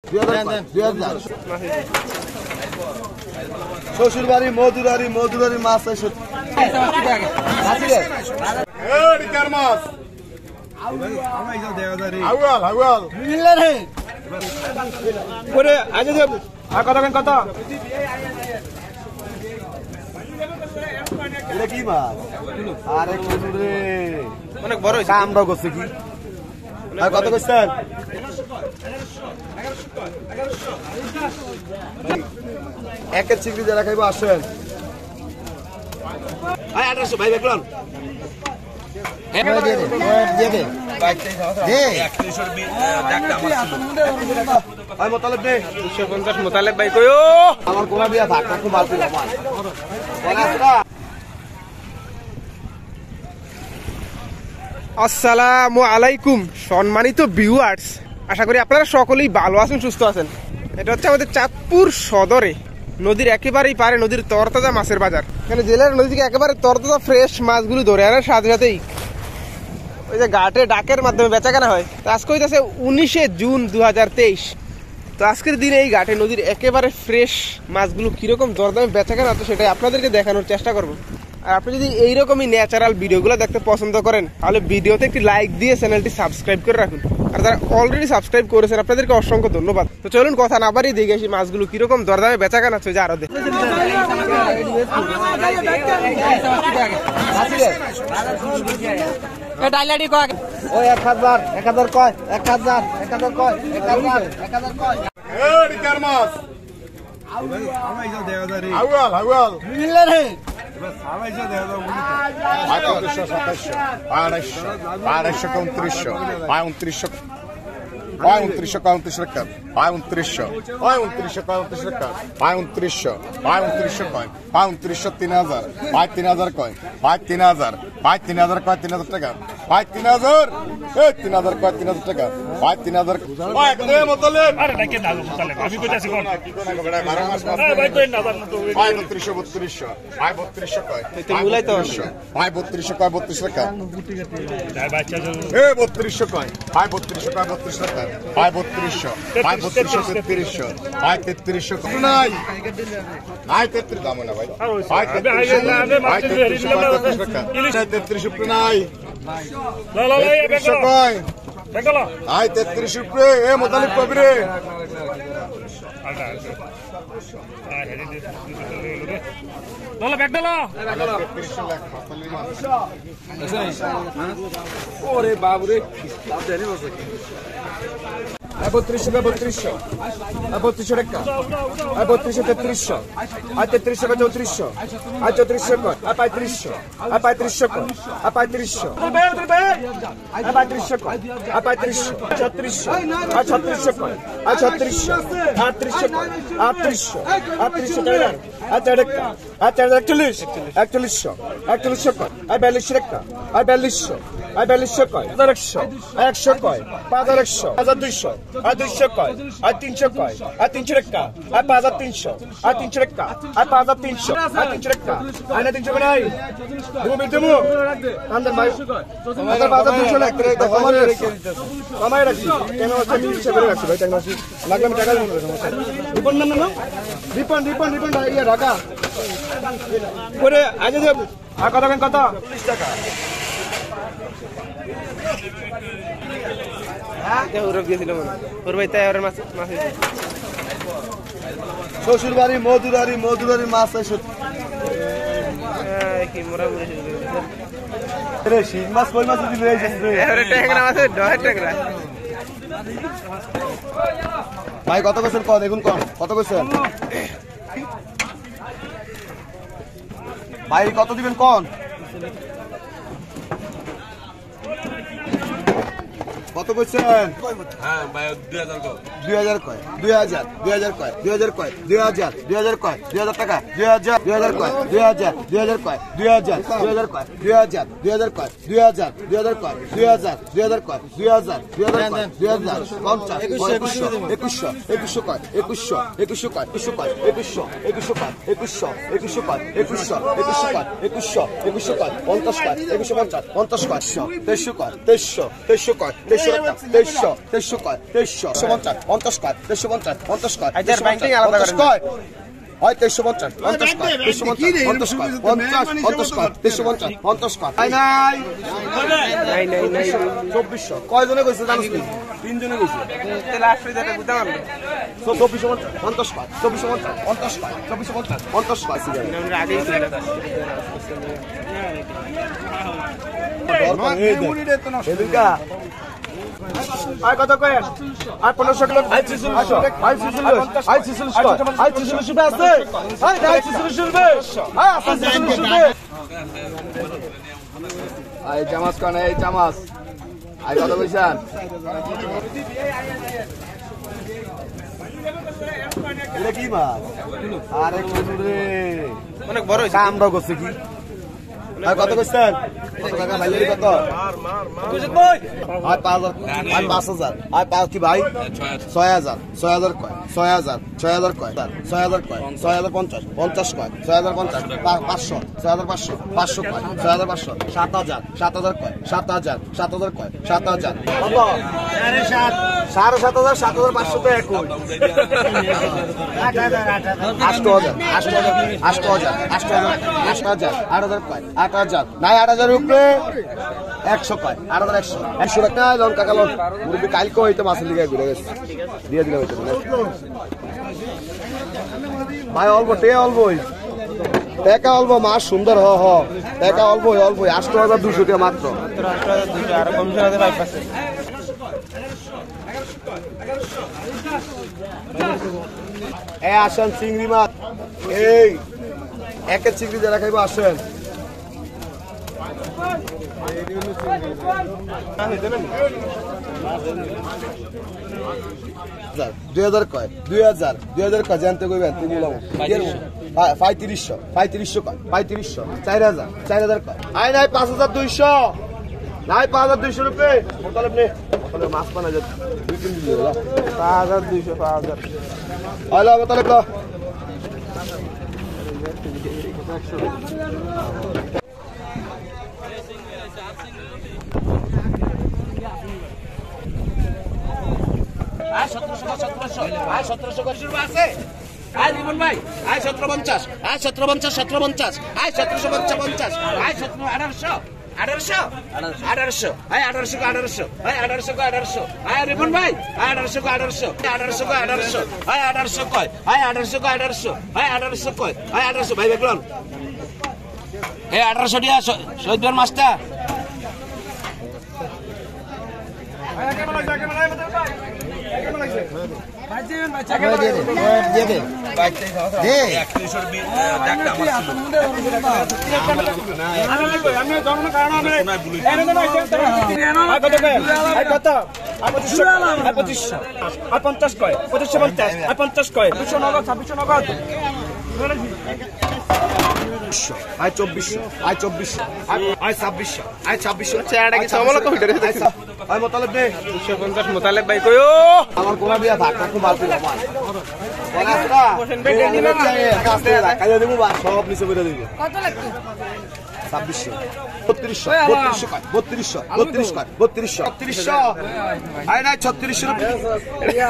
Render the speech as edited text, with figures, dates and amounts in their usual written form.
2000 শ্বশুর বাড়ি মধুরারি মধুরারি মাছ কত কি মাছ আরে অনেক বড় আমরা করছে কি আর কত করছেন একের চিংড়ি যারা খাইবো আসেন 1800 ভাই দেখলাম আসসালামু আলাইকুম সম্মানিত ভিউয়ার্স, আশা করি আপনারা সকলেই ভালো আছেন, সুস্থ আছেন। এটা হচ্ছে আমাদের চাঁদপুর সদরে নদীর একেবারেই পারে নদীর তরতাজা মাছের বাজার। এখানে জেলার নদী থেকে একেবারে তরতাজা ফ্রেশ মাছগুলো ধরে আনার সাথে সাথেই ওই যে ঘাটে ডাকের মাধ্যমে বেচা কেনা হয়। তো আজকে হইতেছে 19 জুন 2023। তো আজকের দিনে এই ঘাটে নদীর একেবারে ফ্রেশ মাছগুলো কিরকম দরদামে বেচা কেনা তো সেটাই আপনাদেরকে দেখানোর চেষ্টা করবো। আর আপনি যদি এইরকমই ন্যাচারাল ভিডিওগুলো দেখতে পছন্দ করেন তাহলে ভিডিওতে একটি লাইক দিয়ে চ্যানেলটি সাবস্ক্রাইব করে রাখুন। আর যারা অলরেডি সাবস্ক্রাইব করেছেন আপনাদেরকে অসংখ্য ধন্যবাদ। তো চলুন কথা না বাড়িয়ে দেখে আসি মাছগুলো কিরকম দরদামে বেচা কেনা হচ্ছে আরো দেখে। ওরে বাবুরে 3200 3200 3200 টাকা 3200 3300 3300 3400 3400 3500 3500 3500 3500 3600 3600 3600 3800 শ্বশুর বাড়ি মধুরারি মধুরারি মাছ ভাই কত করছেন কন দেখুন কন কত করছেন ভাই কত দিবেন কন কত করছেন? হ্যাঁ ভাই 2000 কয় 2000 কয় 2000 2000 কয় 2000 কয় 2000 2000 কয় 2000 টাকা 2000 2000 কয় 2000 2000 কয় 2000 2000 কয় 2000 2000 কয় 2000 2000 কয় 2000 2000 কয় 2000 2000 50 2100 2100 কয় 2100 2100 কয় 2100 কয় 2100 কয় 2100 কয় 2100 কয় 2100 কয় 50 কয় 2350 কয় 2300 কয় 2300 কয় 2300 কয় 2300 কয় 2350 50 কয় 2350 50 কয় আইদার ব্যাংকিং আলাদা করেন কয় হয় 2350 50 কয় 2350 কয় 50 কয় 2350 50 কয় নাই নাই 2400 কয় জনে কইছে জানিস কি তিন জনে কইছে লাস্ট রিজাল্ট বুঝতে পারলাম 2450 50 কয় 2450 50 কয় 2450 50 কয় আমরা আগেই ছিল এদিকা আয় কত কয় আয় 1500 কিলো আয় 600 আয় 600 আয় 600 আয় 600 শুবে আছে আয় 600 শুবে আয় 600 শুবে আয় জামাস কোন এই জামাস আয় কত কইছেন এটা কি মাছ আরে কুনুরে অনেক বড় হইছে কামড়া করছে কি আর কত কইছেন কত টাকা ভাইলের কত বুঝত ভাই আর 5000 আর 5000 আর পাঁচ কি ভাই 6000 6000 কয় 6000 6000 কয় 6000 কয় 6050 50 কয় 6050 500 6500 500 কয় 6500 7000 7000 কয় 7000 7000 কয় 7000 কত 7500 7500 তো একই 8000 কয় 8000 নাই 8000 উপরে 100 কয় 8100 টাকা লোন কাকা লোন মুরগি কালকে হইতো মাছের লিগে ঘুরে গেছে দিয়ে দিলে হইতো ভাই অল্প টাকা অল্প মাছ সুন্দর হ টাকা অল্প 8200 টাকা মাত্র 8200 আর কমিশন আছে 5%। আসেন চিংড়ি মাছ এই একের চিংড়ি যারা খাইব আসেন দুই হাজার কয় 2000 কয় জানতে কইবেন তুমি বলবো 3500 কয় 3500 4000 কয় আই নাই 5200 নাই 5200 রুপে মোতালেব নে মোতালেব মাছ পানা যা 2-3 দিন হলো 5200 5000 হলো মোতালেব লো আয় 1700 কত আছে আয় রিমন ভাই আয় 1750 আয় 1750 আয় 1750 আয় 1800 আয় 1800 আয় 1800 আয় রিমন ভাই আয় 1800 আয় 1800 কয় আয় 1800 কয় আয় 1800 ভাই দেখলাম এই 1800 দিয়া শহীদ ভাই মাস্টার আয় 2400 আয় 2400 আয় 2600 আয় 2600 চেহারাটা কি সমলা তো ভিতরে আয় মোতালেব নে 250 মোতালেব ভাই কইও আমার গোলা দিয়া ধাক্কা খুব ভালো ছিল আমার বলা আসরা বসেন বেটে নিবেন না কাছে ধাক্কা দিয়ে দেবো সব নিচে করে দেবো কত লাগবে 2600 3200 কয় 3200 আয় নাই 3600 রুপিয়া